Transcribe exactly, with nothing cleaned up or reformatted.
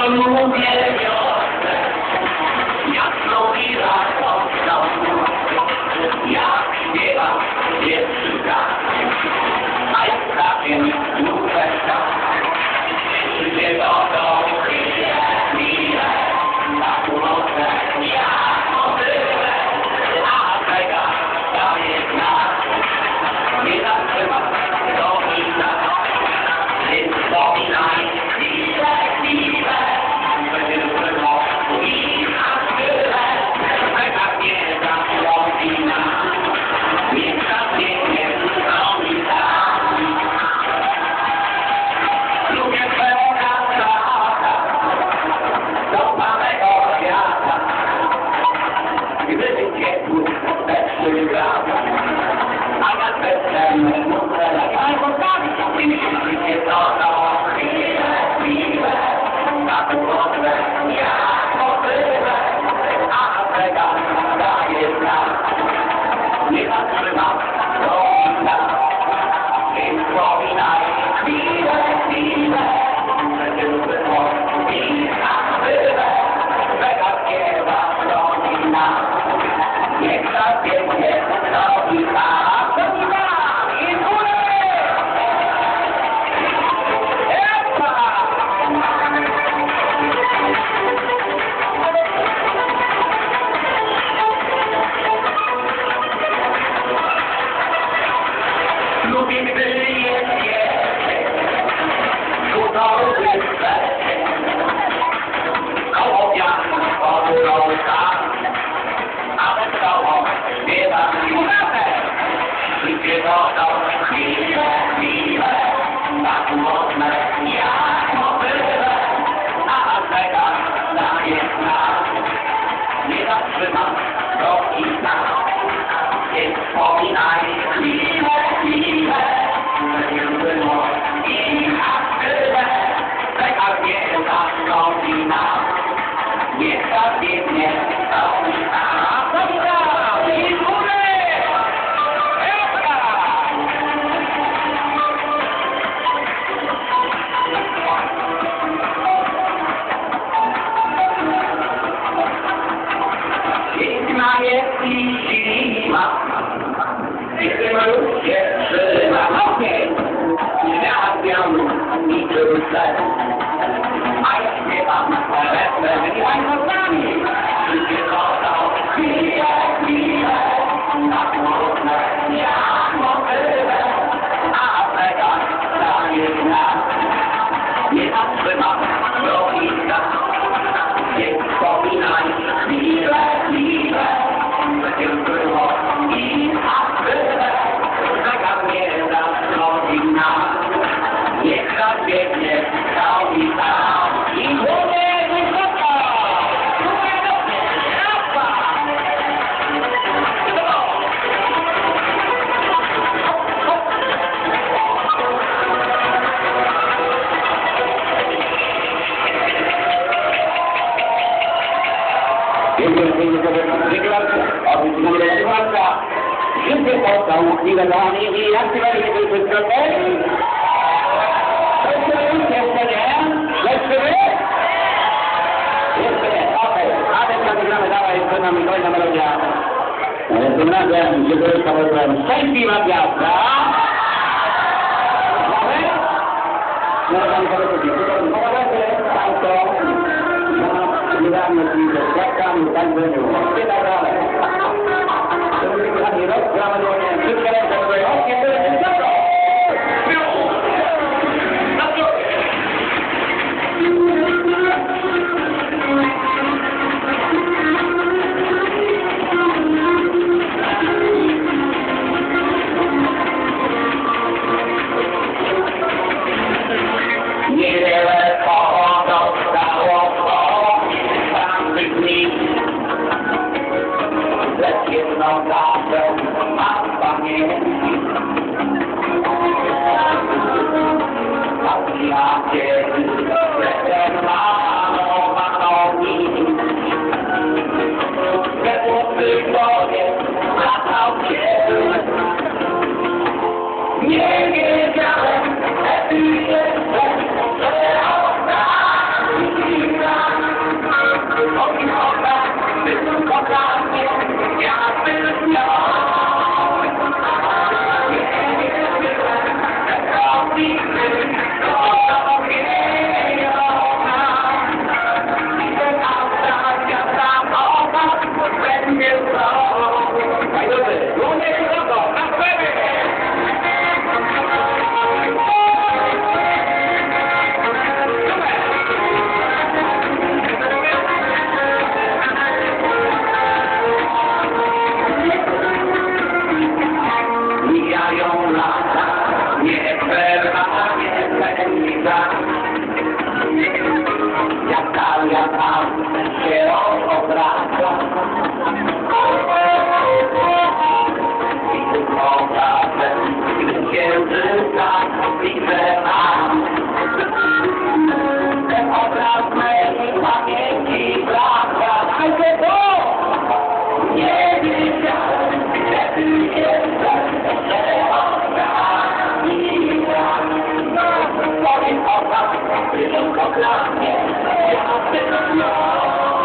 lubię wiosnę, jasną i radosną, jak śpiewa pierwszy raz, a jak prawie nóweczka, życie wodą chwilę, chwilę, na północne, jak motyle, a czeka daje znak, nie zatrzyma do nich. Więc wspominaj chwilę, chwilę, będzie dużo i aż tyle, czeka mnie zaprosina, niech zabiegnie robi tam. Lubię pełna strata do samego świata, gdyby ciepły bezprzy grał, a nad bezprzemne muszę jak postawić, życie to to chwilę, chwilę, na północne, jak motyle, a czeka daje znak, nie zatrzyma do nich. Więc wspominaj chwilę, chwilę, będzie było i aż tyle, czeka śpiewa rodzina, niech zabiegnie do nich. Lubię, gdy jest wieczór, cudowny wesel, koło wiatru podróż tam, a wesoło śpiewa słuchawę. Życie wodą chwilę, chwilę, na północne, jak motyle, a czeka daje znak, nie zatrzyma do nich. Więc wspominaj chwilę, chwilę, będzie było i aż tyle, czeka mnie zastąpi nam, niech zabiegnie do nich. A to tak, i góry! Piękna jest i zima, i w tym ludzie trzyma nogi, świat biały i trudne, a ja śpiewam refren i łańcuchami, życie wodą chwilę, chwilę, na północne, jak motyle, a czeka daje znak, nie zatrzyma do nich. Więc wspominaj chwilę, chwilę, będzie było i aż tyle, czeka mnie zastąpi nam, niech zabiegnie do nich tam. I górę wysoko, górę dobrze, rapa! Dziękuję za deklarację, oficjalnie Rewolta, życie postał, niewydany i aktywali się przez protest. Jeszcze nie? Jeszcze nie? Jeszcze nie, okej. A teraz nagramy dalej, przed nami kolejna melodia. Tym razem, że to jest kawałkiem Szczęśliwa Piasta. Mamy? No, tam kogoś pomagacie, Państwo. Niedawno z ze świadkami, tak będzie i tak dalej. To będzie kochani rok, gramadowanie, wszystkie ręce do tego, nie to jest wszystko! Na zdrowie! Niewiele pozostało po tamtych dni. jaka, jaka się obraca. I tylko czasem, gdy księżyca widzę mam, ten obraz mej pamięci wraca. Dajcie to! Nie wiedziałem, że ty jesteś, że obraz i brak. Twoim obraz tylko dla mnie, ja tylko